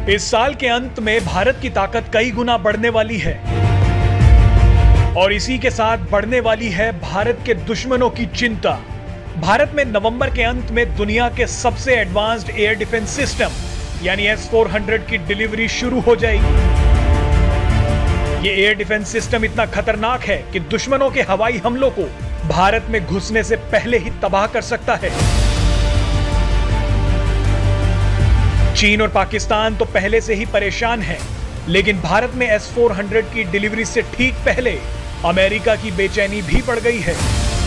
इस साल के अंत में भारत की ताकत कई गुना बढ़ने वाली है और इसी के साथ बढ़ने वाली है भारत के दुश्मनों की चिंता। भारत में नवंबर के अंत में दुनिया के सबसे एडवांस्ड एयर डिफेंस सिस्टम यानी S-400 की डिलीवरी शुरू हो जाएगी। ये एयर डिफेंस सिस्टम इतना खतरनाक है कि दुश्मनों के हवाई हमलों को भारत में घुसने से पहले ही तबाह कर सकता है। चीन और पाकिस्तान तो पहले से ही परेशान हैं, लेकिन भारत में S-400 की डिलीवरी से ठीक पहले अमेरिका की बेचैनी भी बढ़ गई है।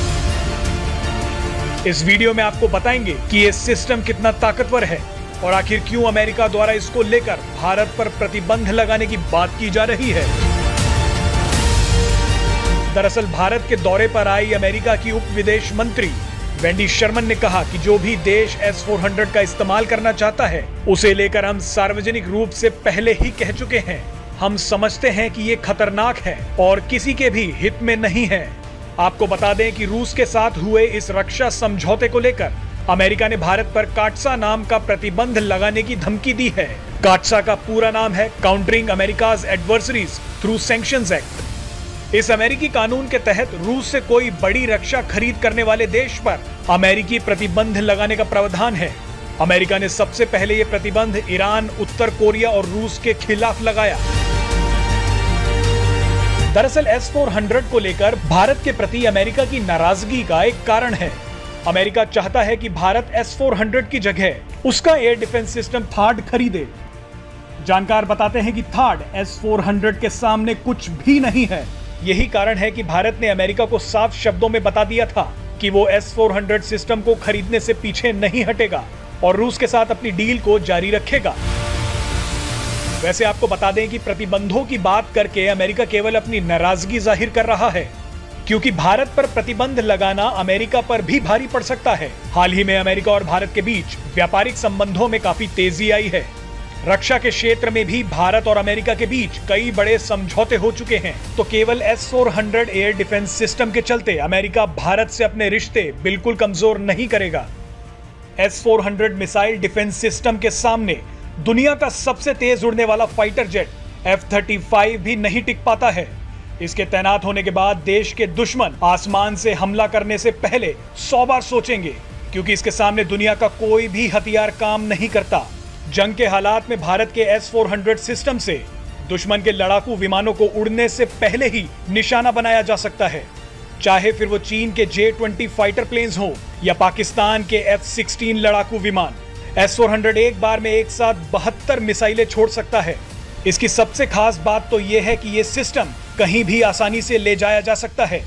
इस वीडियो में आपको बताएंगे कि यह सिस्टम कितना ताकतवर है और आखिर क्यों अमेरिका द्वारा इसको लेकर भारत पर प्रतिबंध लगाने की बात की जा रही है। दरअसल भारत के दौरे पर आई अमेरिका की उप विदेश मंत्री वेंडी शर्मन ने कहा कि जो भी देश S-400 का इस्तेमाल करना चाहता है उसे लेकर हम सार्वजनिक रूप से पहले ही कह चुके हैं। हम समझते हैं कि ये खतरनाक है और किसी के भी हित में नहीं है। आपको बता दें कि रूस के साथ हुए इस रक्षा समझौते को लेकर अमेरिका ने भारत पर काटसा नाम का प्रतिबंध लगाने की धमकी दी है। काटसा का पूरा नाम है countering America's adversaries through sanctions act. इस अमेरिकी कानून के तहत रूस से कोई बड़ी रक्षा खरीद करने वाले देश पर अमेरिकी प्रतिबंध लगाने का प्रावधान है। अमेरिका ने सबसे पहले यह प्रतिबंध ईरान, उत्तर कोरिया और रूस के खिलाफ लगाया। दरअसल S-400 को लेकर भारत के प्रति अमेरिका की नाराजगी का एक कारण है। अमेरिका चाहता है कि भारत S-400 की जगह उसका एयर डिफेंस सिस्टम THAAD खरीदे। जानकार बताते हैं कि THAAD S-400 के सामने कुछ भी नहीं है। यही कारण है कि भारत ने अमेरिका को साफ शब्दों में बता दिया था कि वो S-400 सिस्टम को खरीदने से पीछे नहीं हटेगा और रूस के साथ अपनी डील को जारी रखेगा। वैसे आपको बता दें कि प्रतिबंधों की बात करके अमेरिका केवल अपनी नाराजगी जाहिर कर रहा है, क्योंकि भारत पर प्रतिबंध लगाना अमेरिका पर भी भारी पड़ सकता है। हाल ही में अमेरिका और भारत के बीच व्यापारिक संबंधों में काफी तेजी आई है। रक्षा के क्षेत्र में भी भारत और अमेरिका के बीच कई बड़े समझौते हो चुके हैं। तो केवल S-400 एयर डिफेंस सिस्टम के चलते अमेरिका भारत से अपने रिश्ते बिल्कुल कमजोर नहीं करेगा। S-400 मिसाइल डिफेंस सिस्टम के सामने दुनिया का सबसे तेज उड़ने वाला फाइटर जेट F-35 भी नहीं टिक पाता है। इसके तैनात होने के बाद देश के दुश्मन आसमान से हमला करने से पहले 100 बार सोचेंगे, क्योंकि इसके सामने दुनिया का कोई भी हथियार काम नहीं करता। जंग के हालात में भारत के S-400 सिस्टम से दुश्मन के लड़ाकू विमानों को उड़ने से पहले ही निशाना बनाया जा सकता है, चाहे फिर वो चीन के J-20 फाइटर प्लेन्स हो या पाकिस्तान के F-16 लड़ाकू विमान। S-400 एक बार में एक साथ 72 मिसाइलें छोड़ सकता है। इसकी सबसे खास बात तो यह है कि यह सिस्टम कहीं भी आसानी से ले जाया जा सकता है।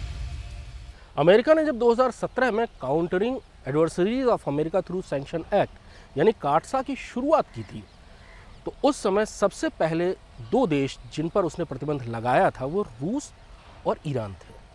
अमेरिका ने जब 2017 में countering adversaries of America through sanction act यानी काटसा की शुरुआत की थी, तो उस समय सबसे पहले दो देश जिन पर उसने प्रतिबंध लगाया था वो रूस और ईरान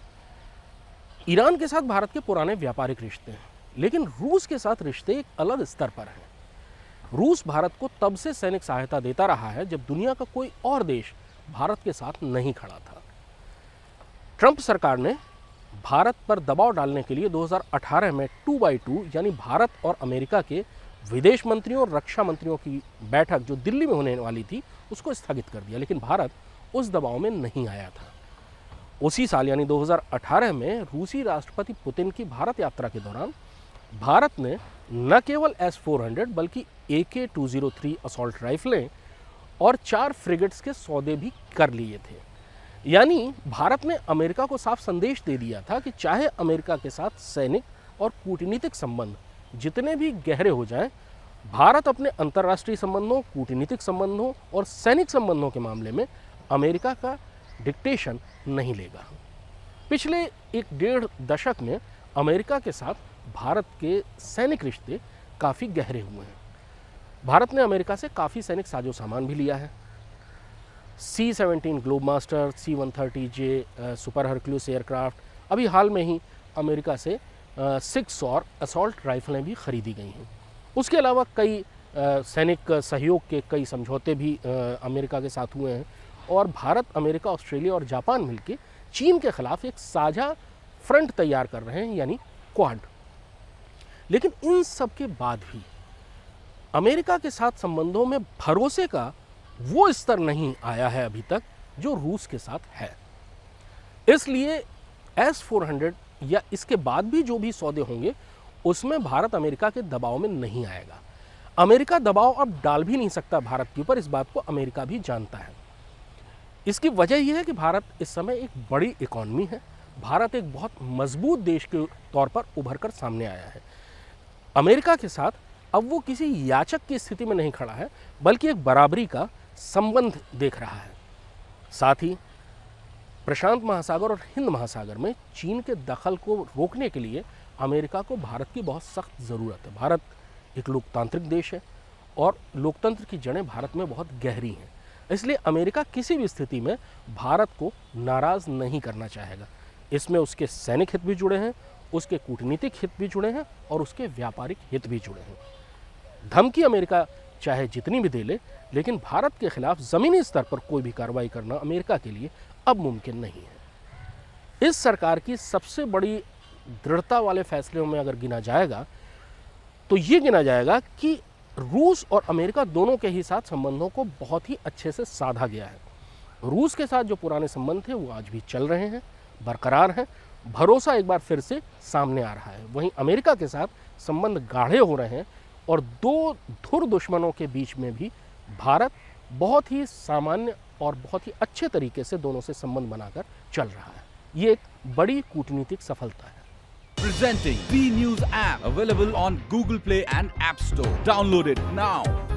थे। ईरान के साथ भारत के पुराने व्यापारिक रिश्ते हैं, लेकिन रूस के साथ रिश्ते एक अलग स्तर पर हैं। रूस भारत को तब से सैनिक सहायता देता रहा है जब दुनिया का कोई और देश भारत के साथ नहीं खड़ा था। ट्रंप सरकार ने भारत पर दबाव डालने के लिए 2018 में 2x2 यानी भारत और अमेरिका के विदेश मंत्रियों और रक्षा मंत्रियों की बैठक जो दिल्ली में होने वाली थी उसको स्थगित कर दिया, लेकिन भारत उस दबाव में नहीं आया था। उसी साल यानी 2018 में रूसी राष्ट्रपति पुतिन की भारत यात्रा के दौरान भारत ने न केवल S-400 बल्कि AK-203 असॉल्ट राइफलें और 4 फ्रिगेट्स के सौदे भी कर लिए थे। यानी भारत ने अमेरिका को साफ संदेश दे दिया था कि चाहे अमेरिका के साथ सैनिक और कूटनीतिक संबंध जितने भी गहरे हो जाएं, भारत अपने अंतर्राष्ट्रीय संबंधों, कूटनीतिक संबंधों और सैनिक संबंधों के मामले में अमेरिका का डिक्टेशन नहीं लेगा। पिछले 1.5 दशक में अमेरिका के साथ भारत के सैनिक रिश्ते काफ़ी गहरे हुए हैं। भारत ने अमेरिका से काफ़ी सैनिक साजो सामान भी लिया है। C-17 Globemaster, C-130J super Hercules aircraft, अभी हाल में ही अमेरिका से 6 और असॉल्ट राइफलें भी खरीदी गई हैं। उसके अलावा कई सैनिक सहयोग के कई समझौते भी अमेरिका के साथ हुए हैं और भारत, अमेरिका, ऑस्ट्रेलिया और जापान मिलकर चीन के खिलाफ एक साझा फ्रंट तैयार कर रहे हैं यानी क्वाड। लेकिन इन सब के बाद भी अमेरिका के साथ संबंधों में भरोसे का वो स्तर नहीं आया है अभी तक जो रूस के साथ है। इसलिए S-400 या इसके बाद भी जो भी सौदे होंगे उसमें भारत अमेरिका के दबाव में नहीं आएगा। अमेरिका दबाव अब डाल भी नहीं सकता भारत के ऊपर, इस बात को अमेरिका भी जानता है। इसकी वजह यह है कि भारत इस समय एक बड़ी इकॉनमी है, भारत एक बहुत मजबूत देश के तौर पर उभर कर सामने आया है। अमेरिका के साथ अब वो किसी याचक की स्थिति में नहीं खड़ा है, बल्कि एक बराबरी का संबंध देख रहा है। साथ ही प्रशांत महासागर और हिंद महासागर में चीन के दखल को रोकने के लिए अमेरिका को भारत की बहुत सख्त ज़रूरत है। भारत एक लोकतांत्रिक देश है और लोकतंत्र की जड़ें भारत में बहुत गहरी हैं। इसलिए अमेरिका किसी भी स्थिति में भारत को नाराज़ नहीं करना चाहेगा। इसमें उसके सैनिक हित भी जुड़े हैं, उसके कूटनीतिक हित भी जुड़े हैं और उसके व्यापारिक हित भी जुड़े हैं। धमकी अमेरिका चाहे जितनी भी दे ले, लेकिन भारत के खिलाफ ज़मीनी स्तर पर कोई भी कार्रवाई करना अमेरिका के लिए अब मुमकिन नहीं है। इस सरकार की सबसे बड़ी दृढ़ता वाले फैसलों में अगर गिना जाएगा तो ये गिना जाएगा कि रूस और अमेरिका दोनों के ही साथ संबंधों को बहुत ही अच्छे से साधा गया है। रूस के साथ जो पुराने संबंध थे वो आज भी चल रहे हैं, बरकरार हैं, भरोसा एक बार फिर से सामने आ रहा है। वहीं अमेरिका के साथ संबंध गाढ़े हो रहे हैं और दो धुर दुश्मनों के बीच में भी भारत बहुत ही सामान्य और बहुत ही अच्छे तरीके से दोनों से संबंध बनाकर चल रहा है। ये एक बड़ी कूटनीतिक सफलता है। Presenting B News app, available on Google Play and App Store. Download it now.